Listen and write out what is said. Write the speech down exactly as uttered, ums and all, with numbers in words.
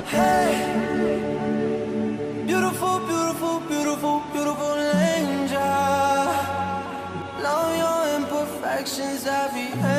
Hey, beautiful, beautiful, beautiful, beautiful angel. Know your imperfections, every